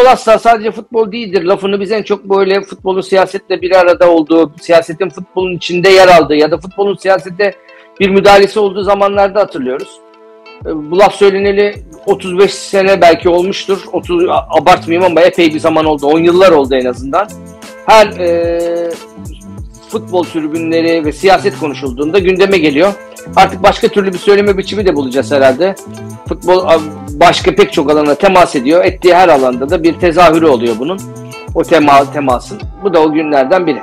asla sadece futbol değildir. Lafını biz en çok böyle futbolun siyasetle bir arada olduğu, siyasetin futbolun içinde yer aldığı ya da futbolun siyasete bir müdahalesi olduğu zamanlarda hatırlıyoruz. Bu laf söyleneli 35 sene belki olmuştur. 30 abartmayayım ama epey bir zaman oldu. 10 yıllar oldu en azından. Her futbol tribünleri ve siyaset konuşulduğunda gündeme geliyor. Artık başka türlü bir söyleme biçimi de bulacağız herhalde. Futbol başka pek çok alana temas ediyor. Ettiği her alanda da bir tezahürü oluyor bunun. O temasın. Bu da o günlerden biri.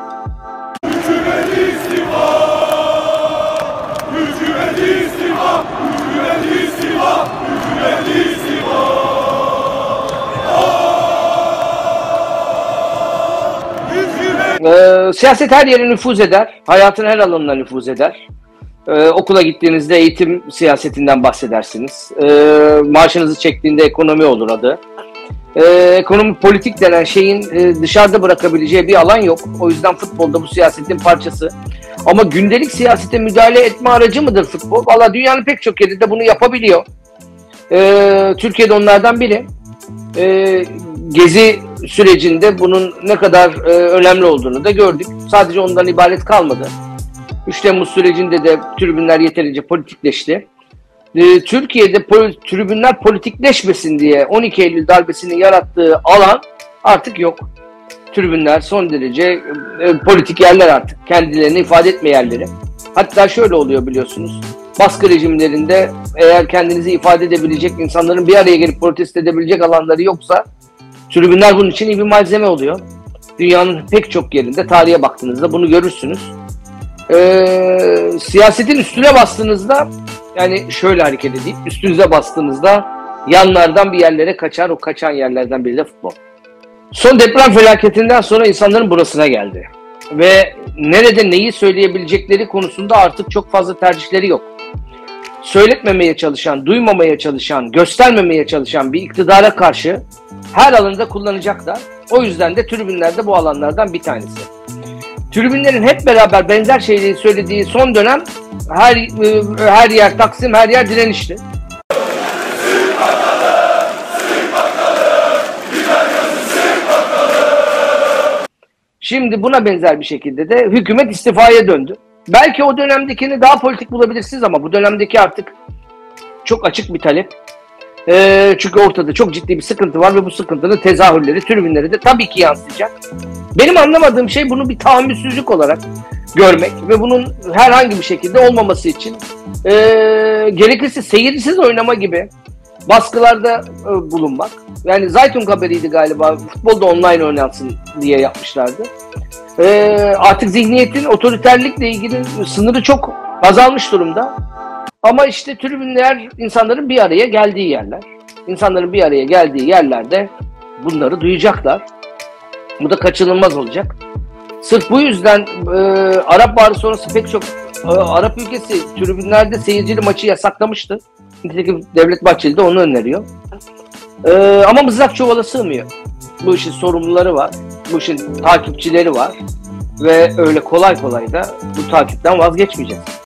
Siyaset her yere nüfuz eder. Hayatın her alanına nüfuz eder. Okula gittiğinizde eğitim siyasetinden bahsedersiniz. Maaşınızı çektiğinde ekonomi olur adı. Ekonomi politik denen şeyin dışarıda bırakabileceği bir alan yok. O yüzden futbolda bu siyasetin parçası. Ama gündelik siyasete müdahale etme aracı mıdır futbol? Valla dünyanın pek çok yerinde bunu yapabiliyor. Türkiye'de onlardan biri. Gezi sürecinde bunun ne kadar önemli olduğunu da gördük. Sadece ondan ibaret kalmadı. 3 Temmuz sürecinde de tribünler yeterince politikleşti. Türkiye'de tribünler politikleşmesin diye 12 Eylül darbesinin yarattığı alan artık yok. Tribünler son derece politik yerler artık. Kendilerini ifade etme yerleri. Hatta şöyle oluyor biliyorsunuz. Baskı rejimlerinde eğer kendinizi ifade edebilecek insanların bir araya gelip protesto edebilecek alanları yoksa tribünler bunun için iyi bir malzeme oluyor. Dünyanın pek çok yerinde tarihe baktığınızda bunu görürsünüz. Siyasetin üstüne bastığınızda yani şöyle hareket edeyim. Üstünüze bastığınızda yanlardan bir yerlere kaçar. O kaçan yerlerden biri de futbol. Son deprem felaketinden sonra insanların burasına geldi. Ve nerede neyi söyleyebilecekleri konusunda artık çok fazla tercihleri yok. Söyletmemeye çalışan, duymamaya çalışan, göstermemeye çalışan bir iktidara karşı her alanda kullanacaklar. O yüzden de tribünler de bu alanlardan bir tanesi. Tribünlerin hep beraber benzer şeyleri söylediği son dönem her yer Taksim, her yer direnişti. Şimdi buna benzer bir şekilde de hükümet istifaya döndü. Belki o dönemdekini daha politik bulabilirsiniz ama bu dönemdeki artık çok açık bir talep. Çünkü ortada çok ciddi bir sıkıntı var ve bu sıkıntının tezahürleri tribünlere de tabii ki yansıyacak. Benim anlamadığım şey bunu bir tahammülsüzlük olarak görmek ve bunun herhangi bir şekilde olmaması için gerekirse seyircisiz oynama gibi baskılarda bulunmak. Yani Zaytun haberiydi galiba, futbolda online oynansın diye yapmışlardı. Artık zihniyetin otoriterlikle ilgili sınırı çok azalmış durumda. Ama işte tribünler insanların bir araya geldiği yerler. İnsanların bir araya geldiği yerlerde bunları duyacaklar. Bu da kaçınılmaz olacak. Sırf bu yüzden Arap Baharı sonrası pek çok Arap ülkesi tribünlerde seyircili maçı yasaklamıştı. Nitekim Devlet Bahçeli de onu öneriyor. Ama mızrak çuvala sığmıyor. Bu işin sorumluları var. Bu işin takipçileri var. Ve öyle kolay kolay da bu takipten vazgeçmeyeceğiz.